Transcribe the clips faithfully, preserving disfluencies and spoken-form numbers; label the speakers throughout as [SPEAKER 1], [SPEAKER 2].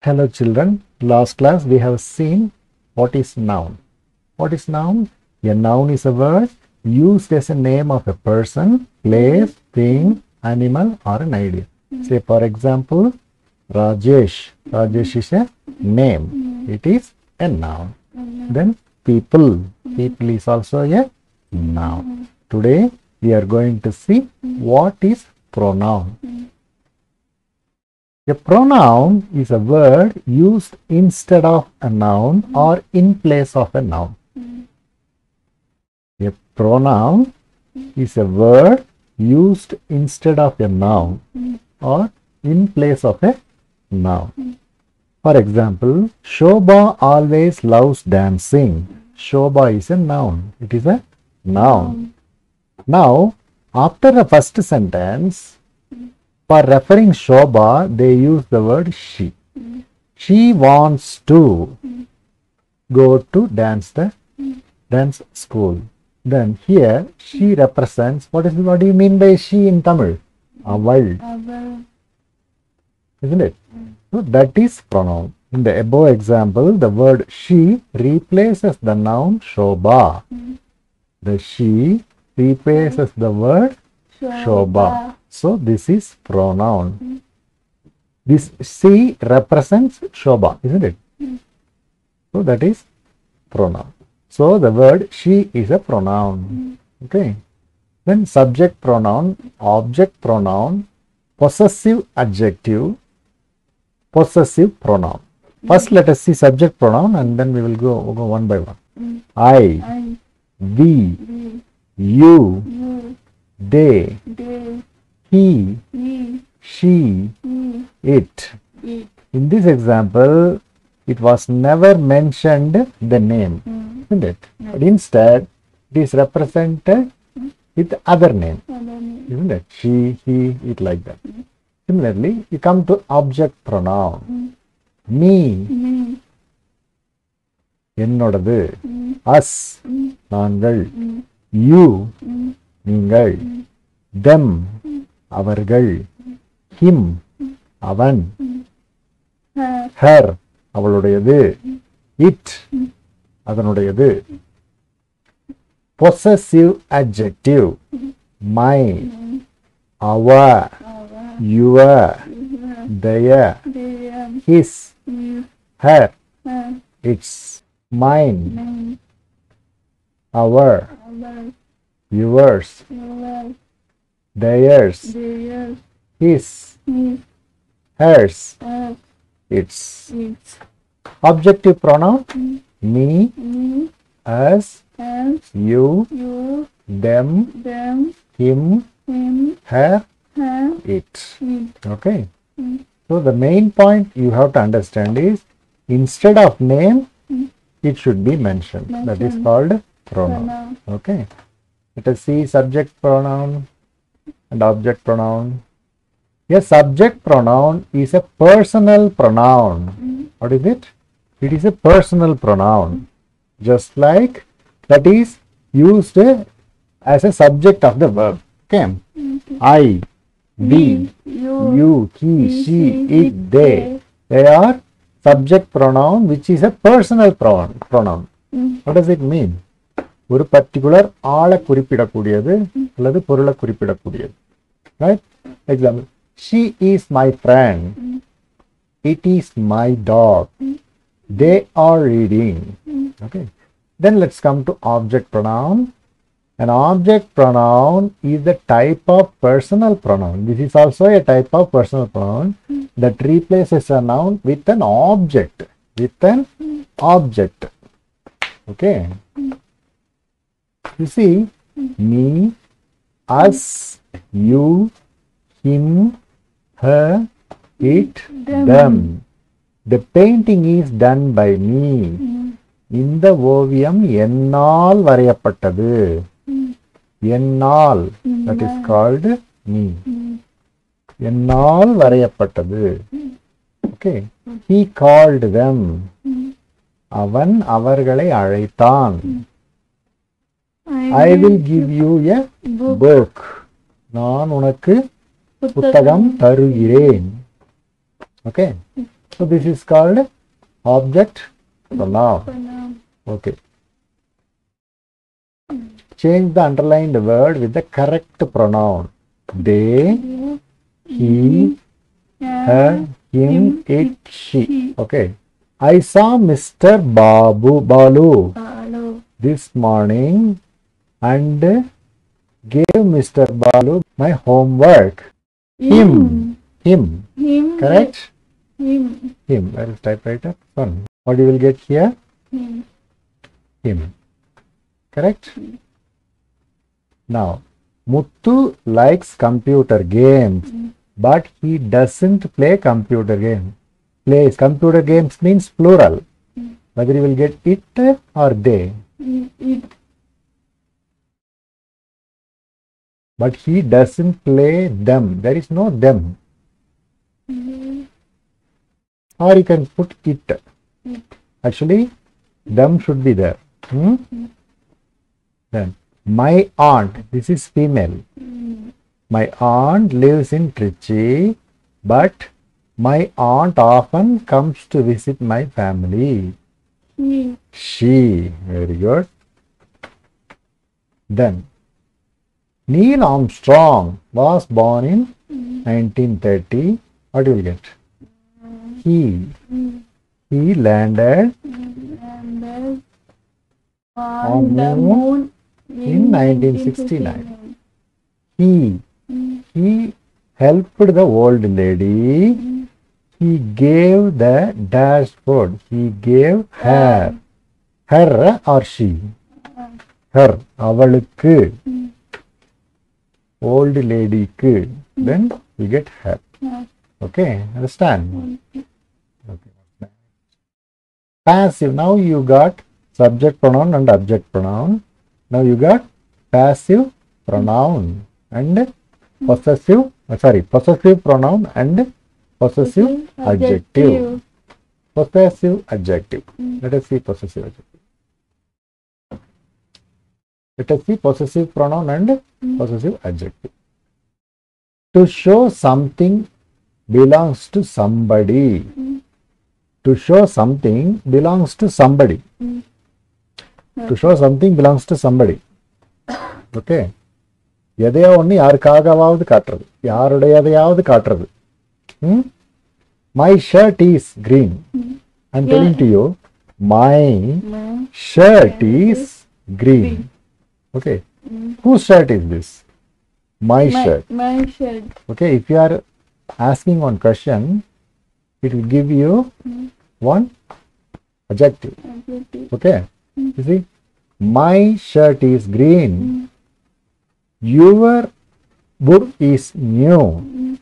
[SPEAKER 1] Hello children, last class we have seen what is noun. What is noun? A noun is a word used as a name of a person, place, thing, animal or an idea. Say for example, Rajesh. Rajesh is a name. It is a noun. Then people. People is also a noun. Today we are going to see what is pronoun. A pronoun is a word used instead of a noun or in place of a noun. A pronoun is a word used instead of a noun or in place of a noun. For example, Shobha always loves dancing. Shobha is a noun. It is a noun. Now, after the first sentence, for referring Shobha, they use the word she. She wants to go to dance the dance school. Then here she represents, what is what do you mean by she in Tamil? Aval. Isn't it? So that is pronoun. In the above example, the word she replaces the noun Shobha. The she replaces the word Shobha. So this is pronoun. This she represents Shobha, isn't it? So that is pronoun. So the word she is a pronoun. Okay. Then subject pronoun, object pronoun, possessive adjective, possessive pronoun. First let us see subject pronoun and then we will go, go one by one. I, we, you, they, he, she, it. In this example, it was never mentioned the name, isn't it? But instead, it is represented with other name, isn't it? She, he, it, like that. Similarly, you come to object pronoun. Me, என்னோடது, us, நாங்கள், you, நீங்கள், them, அவர்கள், him, அவன், her, அவளுடையது, it, அதனுடையது. Possessive adjective, my, our, your, their, his, her, its, mine, our, yours, theirs, his, hers, its. Objective pronoun, me, us, you, them, him, her, it. Okay. So the main point you have to understand is instead of name, it should be mentioned. That is called pronoun. Okay. Let us see subject pronoun and object pronoun. A subject pronoun is a personal pronoun. What is it? It is a personal pronoun. Just like that is used as a subject of the verb. Okay. I, we, you, he, she, it, they. They are subject pronoun which is a personal pronoun. pronoun. What does it mean? ஒரு particular ஆளை குறிப்பிடக்கூடியது அல்லது பொருளை குறிப்பிடக்கூடியது. Right? Example. She is my friend. It is my dog. They are reading. Okay. Then let's come to object pronoun. An object pronoun is the type of personal pronoun. This is also a type of personal pronoun that replaces a noun with an object. With an object. Okay. You see, me, us, you, him, her, it, them. The painting is done by me. இந்த ஓவியம் என்னால் வரையப்பட்டது. என்னால், that is called me. என்னால் வரையப்பட்டது. Okay. He called them. அவன் அவர்களை அழைத்தான். I will give you a book. நான் உனக்கு புத்தகம் தருகிறேன். Okay. So this is called object pronoun. Okay. Change the underlined word with the correct pronoun. They, he, her, him, it, she. Okay. I saw Mister Babu Balu this morning and gave Mister Balu my homework. Him. Him. Him. Correct? Him. Him. Where is typewriter? One. What you will get here? Him. Him. Correct? Now, Muttu likes computer games, mm. but he doesn't play computer games. Plays computer games means plural. Mm. Whether you will get it or they. Mm. It. But he doesn't play them. There is no them. Mm. Or you can put it. it. Actually, them should be there. Hmm? Mm. Then. My aunt, this is female. Mm. My aunt lives in Trichy, but my aunt often comes to visit my family. Mm. She, very good. Then, Neil Armstrong was born in mm. nineteen thirty. What do you get? Mm. He. Mm. He landed, landed on, on the moon. In nineteen sixty-nine, he, mm. he helped the old lady, mm. he gave the dashboard, he gave her, her or she, her, avalukku, mm. old ladyku, mm. then we get her. Yeah. Okay, understand? Mm. Okay. Passive, now you got subject pronoun and object pronoun. Now you got passive pronoun and possessive, uh, sorry, possessive pronoun and possessive adjective. adjective. Possessive adjective. Mm. Let us see possessive adjective. Let us see possessive pronoun and mm. possessive adjective. To show something belongs to somebody. Mm. To show something belongs to somebody. Mm. To show something belongs to somebody. Okay. எதையோ ஒன்று யாருக்காகவாவது காட்டுறது, யாருடையதையாவது காட்டுறது. Hmm? My shirt is green. Mm. I'm yeah. telling to you, my mm. shirt is green. green. Okay. Mm. Whose shirt is this? My, my shirt. My shirt. Okay. If you are asking one question, it will give you mm. one adjective. adjective. Okay. Mm. You see, my shirt is green. Mm. Your book is new. Mm.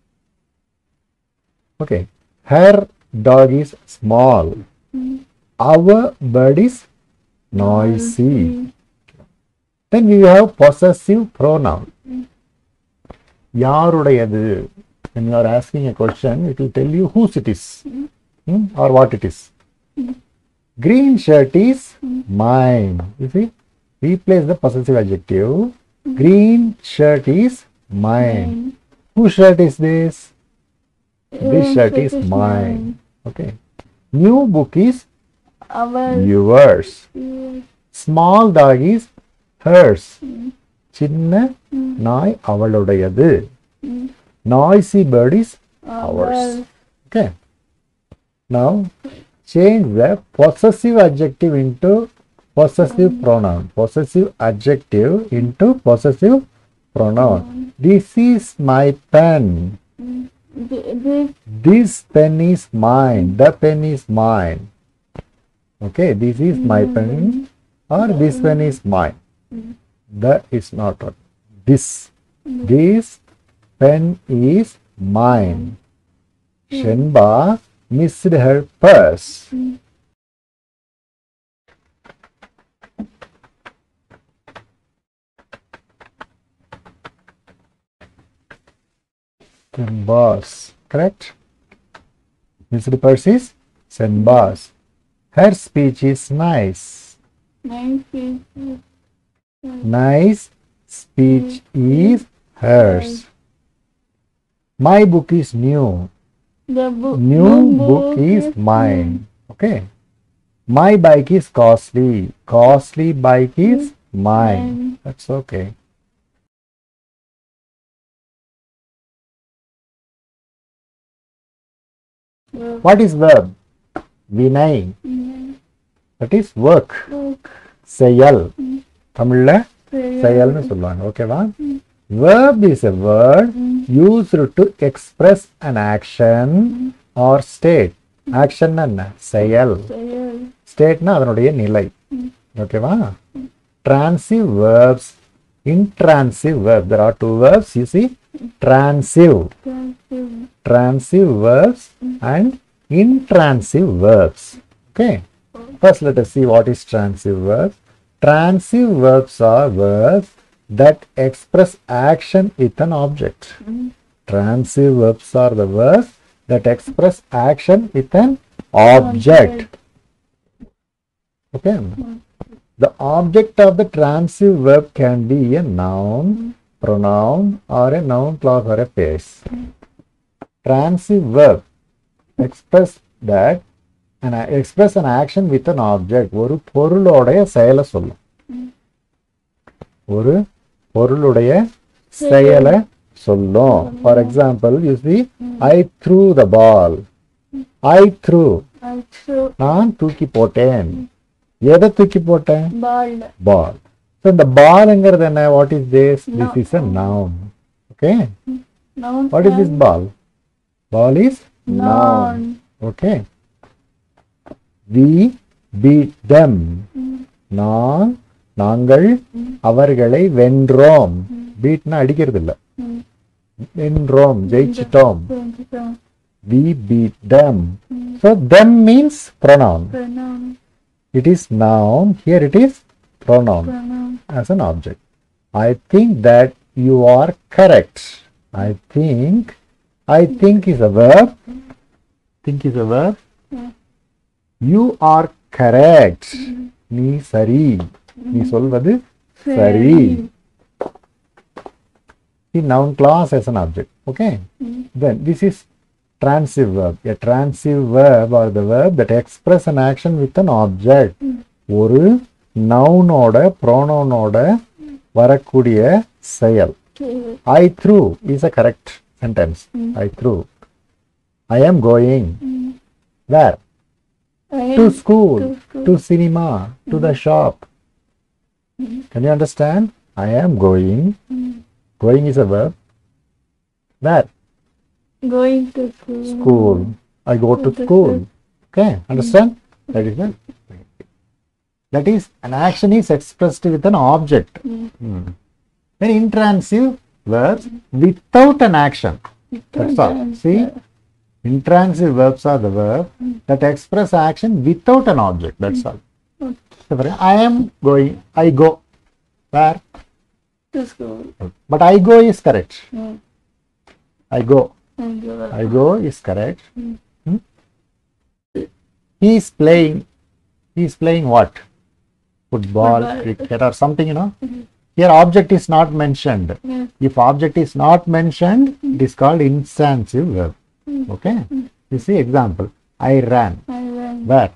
[SPEAKER 1] Okay. Her dog is small. Mm. Our bird is noisy. Mm. Then we have possessive pronoun. Mm. Yarudayadu. When you are asking a question, it will tell you whose it is mm. Hmm? or what it is. Mm. Green shirt is mm. mine. You see, replace the possessive adjective. Mm. Green shirt is mine. Mm. Whose shirt is this? Mm. This shirt is, is mine. mine. Okay. New book is our yours. Mm. Small dog is hers. Mm. Chinna mm. nai avaludayadu. Mm. Noisy bird is ours. ours. Okay. Now, change the possessive adjective into possessive mm. pronoun. Possessive adjective into possessive pronoun. Mm. This is my pen. Mm. This, this pen is mine. The pen is mine. Okay, this is mm. my pen or mm. this pen is mine. Mm. The is not what. This. Mm. This pen is mine. Mm. Shenba missed her purse. Mm. Senbas, correct? Missed purse is Senbas. Her speech is nice. Nice speech. Nice speech is hers. My book is new.
[SPEAKER 2] The book,
[SPEAKER 1] New book is mine. Okay. My bike is costly. Costly bike is mine. That's okay. What is verb? Vinay. That is work. செயல். தமிழ்ல செயல்னு சொல்லுவாங்க. ஓகேவா? Verb is a word used to express an action or state. Action என்ன? செயல். State na அதனுடைய நிலை. ஓகேவா? Transitive verbs, intransitive verbs. There are two verbs, you see. Transitive. Transitive verbs and intransitive verbs. Okay. First, let us see what is transitive verbs. Transitive verbs are verbs that express action with an object. Mm. Transitive verbs are the verbs that express action with an object. Okay. Mm. The object of the transitive verb can be a noun, mm. pronoun, or a noun clause or a phrase. Mm. Transitive verb express that and express an action with an object. ஒரு பொருளுடைய செயலை சொல்லும். ஒரு பொருளுடைய செயலை சொல்லும். For example, you see, I threw the ball. I threw. நான் தூக்கி போட்டேன். எதை தூக்கி போட்டேன்? Ball. Ball. So the ballங்கிறது என்ன? What is this? No. This is a noun. Okay. Noun. What is this ball? Ball is noun. noun. Okay. We beat them. நான் நாங்கள் அவர்களை வென்றோம். பீட்னா அடிக்கிறது இல்ல. வென்றோம், ஜெயிச்சிட்டோம். We beat them. So them means pronoun. It is noun. Here it is pronoun as an object. I think that you are correct. I think. I think is a verb. Think is a verb. You are correct. நீ சரி. நீ சொல்வது சரி. The noun clause as an object. Okay. Then this is transitive verb. A transitive verb or the verb that express an action with an object. ஒரு noun-ஓட pronoun-ஓட வரக்கூடிய செயல். I threw is a correct sentence. I threw. I am going. Where? To school, to school, to cinema, mm. to the shop. Mm. Can you understand? I am going. Mm. Going is a verb. Where?
[SPEAKER 2] Going to school.
[SPEAKER 1] School. I go to, to school. school. Okay, understand? Mm. That is it. That is, an action is expressed with an object. Mm. Mm. Then intransitive verbs mm. without an action. Without That's all. See? Intransitive verbs are the verb mm. that express action without an object. That's mm. all. Okay. I am going. I go. Where?
[SPEAKER 2] To school.
[SPEAKER 1] But I go is correct.
[SPEAKER 2] Mm.
[SPEAKER 1] I go.
[SPEAKER 2] I go.
[SPEAKER 1] I go is correct.
[SPEAKER 2] Mm.
[SPEAKER 1] Hmm? He is playing. He is playing what? Football, Football. cricket, or something. You know. Mm-hmm. Here, object is not mentioned. Mm. If object is not mentioned, mm. it is called intransitive verb. Okay, mm. you see example. I ran.
[SPEAKER 2] I ran.
[SPEAKER 1] Where?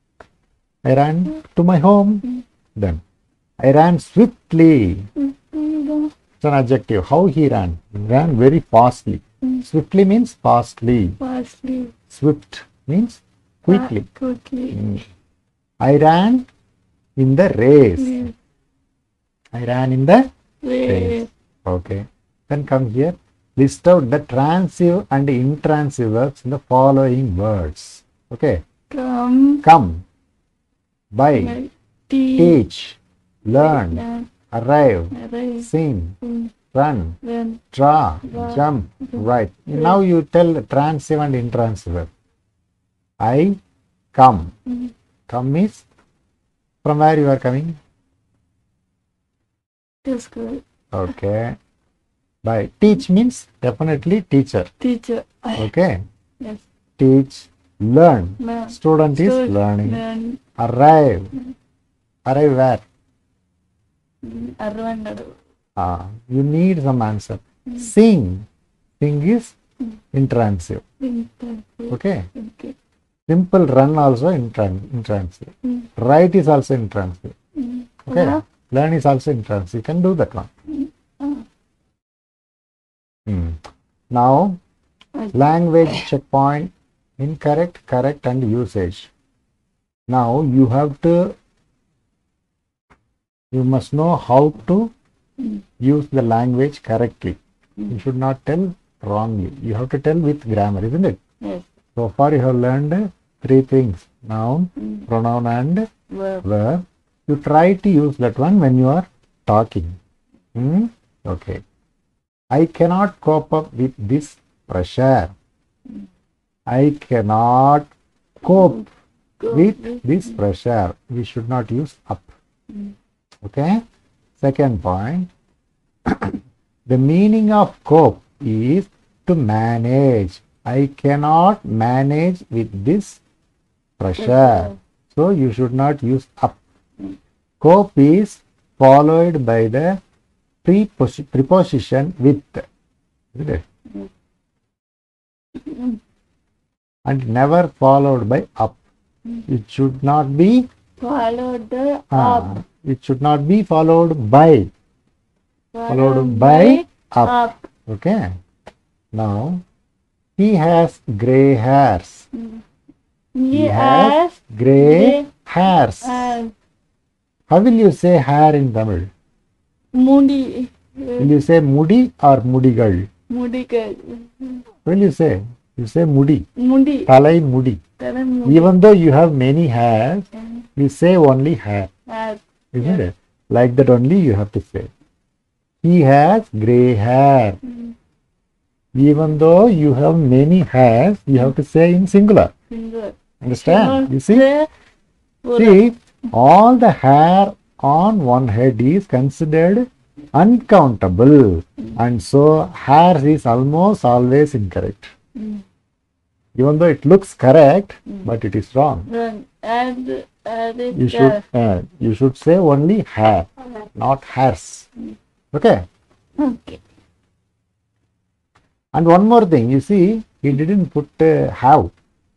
[SPEAKER 1] I ran mm. to my home. Mm. Then I ran swiftly. Mm. It's an adjective. How he ran? He ran very fastly. Mm. Swiftly means fastly.
[SPEAKER 2] Fastly.
[SPEAKER 1] Swift means quickly.
[SPEAKER 2] Ah, quickly.
[SPEAKER 1] Mm. I ran in the race. Mm. I ran in the
[SPEAKER 2] race.
[SPEAKER 1] race. Okay. Then come here. List out the transitive and intransitive verbs in the following words. Okay.
[SPEAKER 2] Come.
[SPEAKER 1] Come. Buy.
[SPEAKER 2] Teach.
[SPEAKER 1] Teach. Learn.
[SPEAKER 2] Learn.
[SPEAKER 1] Arrive.
[SPEAKER 2] Arrive.
[SPEAKER 1] Sing.
[SPEAKER 2] Sing.
[SPEAKER 1] Run.
[SPEAKER 2] Run.
[SPEAKER 1] Draw.
[SPEAKER 2] Draw.
[SPEAKER 1] Jump. Write.
[SPEAKER 2] Right.
[SPEAKER 1] Now you tell transitive and intransitive verb. I come.
[SPEAKER 2] Mm.
[SPEAKER 1] Come is from where you are coming?
[SPEAKER 2] To school.
[SPEAKER 1] Okay. By teach means definitely teacher.
[SPEAKER 2] Teacher.
[SPEAKER 1] Okay.
[SPEAKER 2] Yes.
[SPEAKER 1] Teach, learn.
[SPEAKER 2] Learn.
[SPEAKER 1] Student
[SPEAKER 2] Stud
[SPEAKER 1] is learning.
[SPEAKER 2] Learn.
[SPEAKER 1] Arrive.
[SPEAKER 2] Mm.
[SPEAKER 1] Arrive where?
[SPEAKER 2] Arrive.
[SPEAKER 1] Ah, you need some answer.
[SPEAKER 2] Mm.
[SPEAKER 1] Sing. Sing is intransitive.
[SPEAKER 2] Intransitive.
[SPEAKER 1] Okay.
[SPEAKER 2] Okay.
[SPEAKER 1] Simple run also intran intransitive.
[SPEAKER 2] Mm.
[SPEAKER 1] Write is also intransitive.
[SPEAKER 2] Mm.
[SPEAKER 1] Okay.
[SPEAKER 2] Uh-huh.
[SPEAKER 1] Learn is also intransitive. You can do that one.
[SPEAKER 2] Uh,
[SPEAKER 1] Hmm. Now,
[SPEAKER 2] okay.
[SPEAKER 1] language checkpoint, incorrect, correct, and usage. Now you have to, you must know how to
[SPEAKER 2] Mm.
[SPEAKER 1] use the language correctly.
[SPEAKER 2] Mm.
[SPEAKER 1] You should not tell wrongly. You have to tell with grammar, isn't it?
[SPEAKER 2] Yes.
[SPEAKER 1] So far you have learned three things, noun,
[SPEAKER 2] Mm.
[SPEAKER 1] pronoun, and
[SPEAKER 2] Verb.
[SPEAKER 1] verb. You try to use that one when you are talking. Hmm? Okay. I cannot cope up with this pressure. I cannot cope
[SPEAKER 2] Go
[SPEAKER 1] with
[SPEAKER 2] with-
[SPEAKER 1] this pressure. We should not use up.
[SPEAKER 2] Mm.
[SPEAKER 1] Okay. Second point. The meaning of cope is to manage. I cannot manage with this pressure. So you should not use up. Cope is followed by the prepos- preposition with. Isn't it?
[SPEAKER 2] Mm.
[SPEAKER 1] And never followed by up. It should not be
[SPEAKER 2] Follow the
[SPEAKER 1] ah,
[SPEAKER 2] up.
[SPEAKER 1] it should not be followed by. Followed by up.
[SPEAKER 2] up.
[SPEAKER 1] Okay. Now he has grey hairs.
[SPEAKER 2] Mm.
[SPEAKER 1] He
[SPEAKER 2] He
[SPEAKER 1] has
[SPEAKER 2] has
[SPEAKER 1] grey
[SPEAKER 2] grey
[SPEAKER 1] hairs.
[SPEAKER 2] and
[SPEAKER 1] How will you say hair in Tamil?
[SPEAKER 2] Moody.
[SPEAKER 1] Will you say mudi or mudigal?
[SPEAKER 2] Mudigal.
[SPEAKER 1] What will you say? You say mudi.
[SPEAKER 2] Mudi.
[SPEAKER 1] Talai mudi.
[SPEAKER 2] Tara Mudi.
[SPEAKER 1] Even though you have many hairs,
[SPEAKER 2] Mm.
[SPEAKER 1] you say only hair.
[SPEAKER 2] Has.
[SPEAKER 1] Isn't it? Like that only you have to say. He has grey hair.
[SPEAKER 2] Mm.
[SPEAKER 1] Even though you have many hairs, you have to say in singular.
[SPEAKER 2] Finger.
[SPEAKER 1] Understand? You see?
[SPEAKER 2] Say,
[SPEAKER 1] See, all the hair on one head is considered uncountable, and so hair is almost always incorrect.
[SPEAKER 2] Mm.
[SPEAKER 1] Even though it looks correct,
[SPEAKER 2] Mm.
[SPEAKER 1] but it is wrong.
[SPEAKER 2] Run. And, and it,
[SPEAKER 1] You should uh, you should say only hair, not hairs. Okay.
[SPEAKER 2] Okay.
[SPEAKER 1] And one more thing, you see, he didn't put uh, have.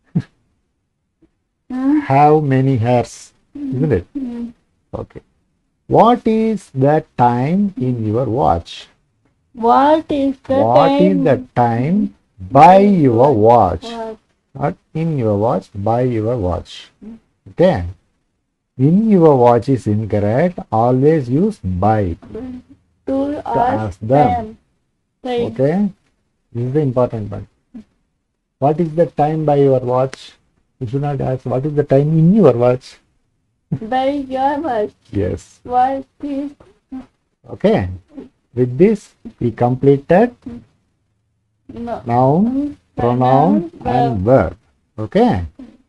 [SPEAKER 2] Mm.
[SPEAKER 1] Have many hairs, isn't it?
[SPEAKER 2] Mm.
[SPEAKER 1] Okay. What is the time in your watch?
[SPEAKER 2] What is the
[SPEAKER 1] What
[SPEAKER 2] time?
[SPEAKER 1] is the time by your watch?
[SPEAKER 2] What?
[SPEAKER 1] Not in your watch, by your watch. Okay. In your watch is incorrect. Always use by.
[SPEAKER 2] To
[SPEAKER 1] ask
[SPEAKER 2] ask
[SPEAKER 1] them.
[SPEAKER 2] them. Time.
[SPEAKER 1] Okay. This is the important one. What is the time by your watch? You should not ask what is the time in your watch.
[SPEAKER 2] By your watch.
[SPEAKER 1] Yes.
[SPEAKER 2] What is
[SPEAKER 1] Okay. With this, we completed
[SPEAKER 2] no.
[SPEAKER 1] noun, pronoun, and verb. Okay.